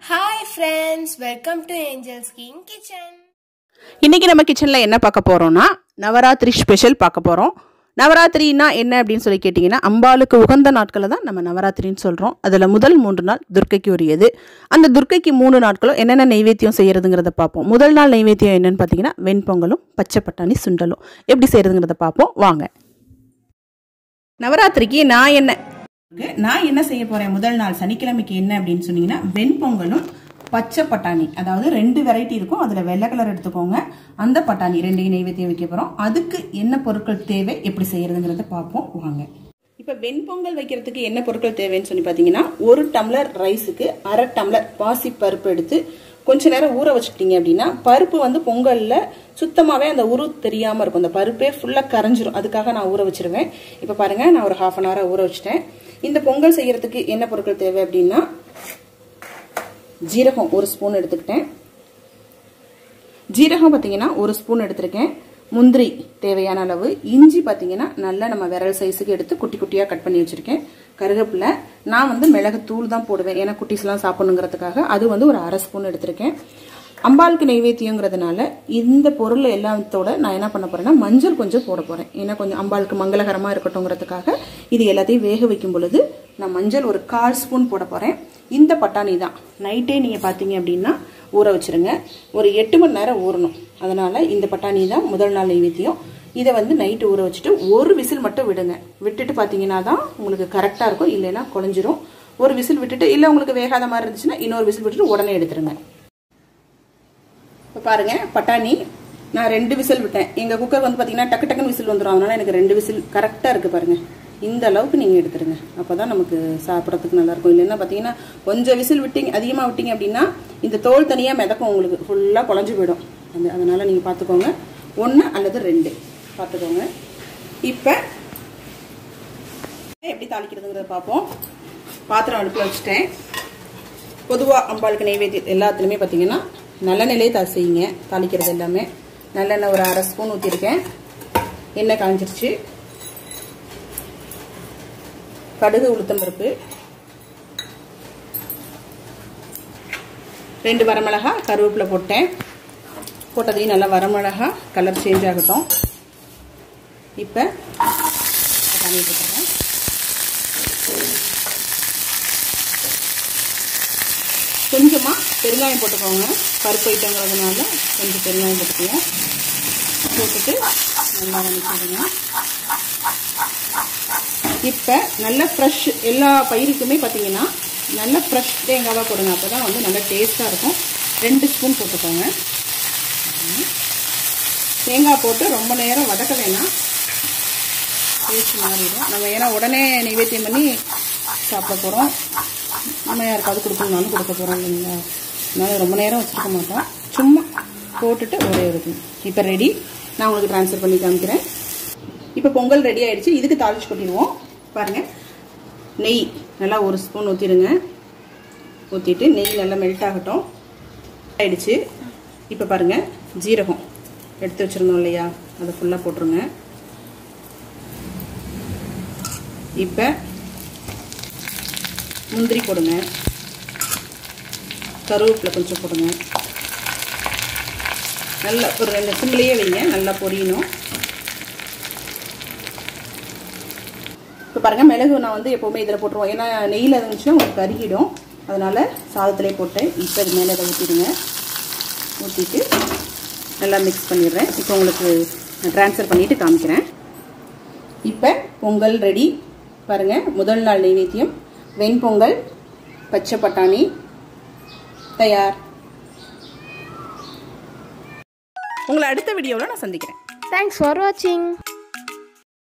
Hi friends, welcome to Angel's King Kitchen. இன்னைக்கு நம்ம கிச்சன்ல என்ன பார்க்க போறோம்னா நவராத்திரி ஸ்பெஷல் பார்க்க போறோம். நவராத்திரினா என்ன அப்படினு சொல்லி கேட்டிங்கனா அம்பாளுக்கு உகந்த நாட்களை தான் நம்ம நவராத்திரின்னு சொல்றோம். அதுல முதல் 3 நாள் துர்க்கைக்கு உரியது. அந்த துர்க்கைக்கு 3 நாட்களும் என்னென்ன நைவேத்தியம் செய்யறதுங்கறத பார்ப்போம். முதல் நாள் நைவேத்தியம் என்னன்னு பாத்தீங்கன்னா வெண்பொங்கலும் பச்சை பட்டாணி சுண்டலும். எப்படி செய்யறதுங்கறத பார்ப்போம் வாங்க. நவராத்திரிக்கு நான் என்ன செய்ய போறேன் முதல் நாள் சனிக்கிழமைக்கு என்ன அப்படினு சொன்னீங்கன்னா வெண்பொங்கலும் பச்சை பட்டாணி, அதாவது 2 வெரைட்டி இருக்கும். அதுல வெள்ளை கலர் எடுத்துக்கோங்க. அந்த பட்டாணி 2 நைவேத்தியம் வைக்க போறோம். அதுக்கு என்ன பொருட்கள் தேவை, எப்படி செய்யறதுங்கறத பார்ப்போம் வாங்க. இப்ப வெண்பொங்கல் வைக்கிறதுக்கு என்ன பொருட்கள் தேவைன்னு சொல்லி பாத்தீங்கன்னா 1 டம்ளர் ரைஸுக்கு 1/2 டம்ளர் பாசி பருப்பு எடுத்து கொஞ்ச நேரம் ஊற வச்சுக்கிட்டீங்க அப்படின்னா பருப்பு வந்து பொங்கல்ல சுத்தமாவே அந்த உரு தெரியாம இருக்கும். அந்த பருப்பே ஃபுல்லா கரைஞ்சிரும். அதுக்காக நான் ஊற வச்சிருவேன். இப்ப பாருங்க, நான் ஒரு 1/2 அன் ஹவர் ஊற வச்சிட்டேன். இந்த பொங்கல் செய்யறதுக்கு என்ன பொருட்கள் தேவை அப்படின்னா ஜீரகம் 1 ஸ்பூன் எடுத்துக்கிட்டேன். ஜீரகம் பாத்தீங்கன்னா 1 ஸ்பூன் எடுத்திருக்கேன். முந்திரி தேவையான அளவு. இஞ்சி பாத்தீங்கன்னா நல்லா நம்ம விரல் சைஸுக்கு எடுத்து குட்டி குட்டியா கட் பண்ணி வச்சிருக்கேன். கருவேப்பிலை, நான் வந்து மிளகு தூள் தான் போடுவேன், ஏன்னா குட்டிஸ் எல்லாம் சாப்பிடணுங்கிறதுக்காக. அது வந்து ஒரு 1/2 ஸ்பூன் எடுத்திருக்கேன். அம்பாளுக்கு நைவேத்தியங்கிறதுனால இந்த பொருள் எல்லாத்தோட நான் என்ன பண்ண போறேன்னா மஞ்சள் கொஞ்சம் போட போறேன். ஏன்னா கொஞ்சம் அம்பாளுக்கு மங்களகரமா இருக்கட்டும்ங்கிறதுக்காக இது எல்லாத்தையும் வேக வைக்கும் பொழுது நான் மஞ்சள் ஒரு 1/4 ஸ்பூன் போட போறேன். இந்த பட்டாணி தான் நைட்டே நீங்க பாத்தீங்க அப்படின்னா ஊற வச்சிருங்க. ஒரு 8 மணி நேரம் ஊறணும். அதனால இந்த பட்டாணி தான் முதல் நாள் நைவேத்தியம். இதை வந்து நைட்டு ஊற வச்சுட்டு ஒரு விசில் மட்டும் விடுங்க. விட்டுட்டு பாத்தீங்கன்னா தான் உங்களுக்கு கரெக்டா இருக்கும், இல்லைன்னா குழஞ்சிரும். ஒரு விசில் விட்டுட்டு, இல்ல உங்களுக்கு வேகாத மாதிரி இருந்துச்சுன்னா இன்னொரு விசில் விட்டுட்டு உடனே எடுத்துருங்க. இப்போ பாருங்க, பட்டாணி நான் 2 விசில் விட்டேன். எங்க குக்கர் வந்து பாத்தீங்கன்னா டக்கு டக்குன்னு விசில் வந்துடும். அதனால எனக்கு 2 விசில் கரெக்டா இருக்கு. பாருங்க, இந்த அளவுக்கு நீங்க எடுத்துருங்க. அப்பதான் நமக்கு சாப்பிடறதுக்கு நல்லா இருக்கும். இல்லைன்னா பாத்தீங்கன்னா கொஞ்சம் விசில் விட்டீங்க, அதிகமா விட்டீங்க அப்படின்னா இந்த தோல் தனியா மிதக்கும், உங்களுக்கு ஃபுல்லா குழஞ்சு போயிடும். அதனால நீங்க பாத்துக்கோங்க, 1 அல்லது 2 பாத்துக்கோங்க. இப்ப எப்படி தாளிக்கிறதுங்கிறத பார்ப்போம். பாத்திரம் அடுப்புல வச்சுட்டேன். பொதுவா அம்பாளுக்கு நைவேத்தியம் எல்லாத்துலயுமே பாத்தீங்கன்னா நல்லெண்ணெயிலே செய்யுங்க. தாளிக்கிறது எல்லாமே நல்லெண்ணெய் ஒரு 1/2 ஸ்பூன் ஊற்றிருக்கேன். எண்ணெய் காஞ்சிருச்சு. கடுகு, உளுத்தம்பருப்பு, 2 வரமிளகா, கருவேப்பிலை போட்டேன். போட்டதையும் நல்லா வரமிளகா கலர் சேஞ்ச் ஆகட்டும். இப்போ தண்ணி போட்டுறேன். கொஞ்சமா பெருங்காயம் போட்டுக்கோங்க. பருப்பு ஐட்டங்கிறதுனால கொஞ்சம் பெருங்காயம் போட்டுக்குவோம். போட்டுட்டு நல்லா வதக்கிடுங்க. இப்போ நல்ல ஃப்ரெஷ் எல்லா பயிருக்குமே பார்த்தீங்கன்னா நல்ல ஃப்ரெஷ் தேங்காவாக போடுங்க. அப்போ தான் வந்து நல்லா டேஸ்ட்டாக இருக்கும். 2 ஸ்பூன் போட்டுக்கோங்க. தேங்காய் போட்டு ரொம்ப நேரம் வதக்க வேணாம், டேஸ்ட் மாறிடும். நம்ம ஏன்னா உடனே நைவேத்தியம் பண்ணி சாப்பிட போகிறோம். நம்ம யாருக்காவது கொடுக்கணும்னாலும் கொடுக்க போகிறோம் இல்லைங்களா. அதனால ரொம்ப நேரம் வச்சுருக்க மாட்டோம். சும்மா போட்டுட்டு ஒரே இருக்கும். இப்போ ரெடி. நான் உங்களுக்கு ட்ரான்ஸ்ஃபர் பண்ணி காமிக்கிறேன். இப்போ பொங்கல் ரெடி ஆயிடுச்சு. இதுக்கு தாளிச்சு கொட்டிடுவோம். பாருங்க, நெய் நல்லா 1 ஸ்பூன் ஊற்றிடுங்க. ஊற்றிட்டு நெய் நல்லா மெல்ட் ஆகட்டும். ஆயிடுச்சு. இப்போ பாருங்க, ஜீரகம் எடுத்து வச்சிருந்தோம் இல்லையா, அதை ஃபுல்லாக போட்டுருங்க. இப்போ முந்திரி போடுங்க. கருவேப்பிலை கொஞ்சம் போடுங்க. நல்லா ஒரு 2 சிம்லேயே வைங்க, நல்லா பொரியணும். இப்போ பாருங்க, மிளகு நான் வந்து எப்போவுமே இதில் போட்டுருவோம். ஏன்னா நெய்யில் இருந்துச்சுன்னா உங்களுக்கு கருகிடும். அதனால சாதத்திலே போட்டேன். இப்போ இது மேலே இதை ஊற்றிடுங்க. ஊற்றிட்டு நல்லா மிக்ஸ் பண்ணிடுறேன். இப்போ உங்களுக்கு ட்ரான்ஸ்ஃபர் பண்ணிட்டு காமிக்கிறேன். இப்போ பொங்கல் ரெடி. பாருங்க, முதல் நாள் நைவேத்தியம் வெண்பொங்கல் பச்சை பட்டாணி தயார். உங்களை அடுத்த வீடியோவில் நான் சந்திக்கிறேன். Thanks for watching.